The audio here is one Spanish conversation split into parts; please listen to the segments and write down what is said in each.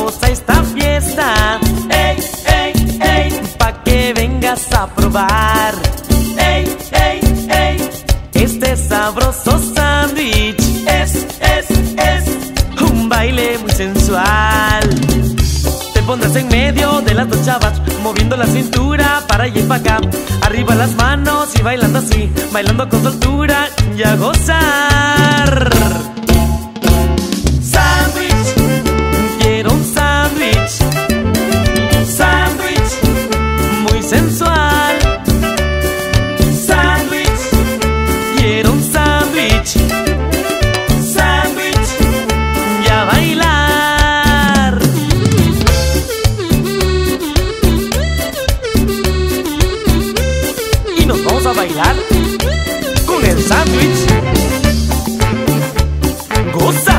invitamos a esta fiesta. Ey, ey, ey, pa' que vengas a probar. Ey, ey, ey, este sabroso sándwich es un baile muy sensual. Te pondrás en medio de las dos chavas, moviendo la cintura para allá y para acá. Arriba las manos y bailando así, bailando con soltura y a gozar. Sándwich, quiero un sándwich. Sándwich, muy sensual. Sándwich, quiero un sándwich. Sándwich, y a bailar. Y nos vamos a bailar con el sándwich. ¡Goza!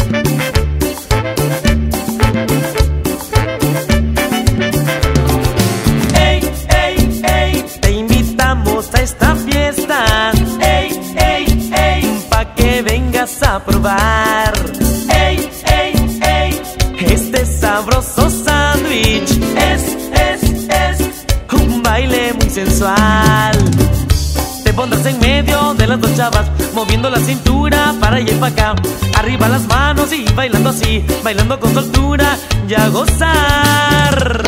Ey, ey, ey, te invitamos a esta fiesta. Ey, ey, ey, pa' que vengas a probar. Ey, ey, ey, este sabroso sándwich es un baile muy sensual. Te pondrás en medio de las dos chavas, moviendo la cintura para allá y para acá. Arriba las manos y bailando así, bailando con soltura y a gozar.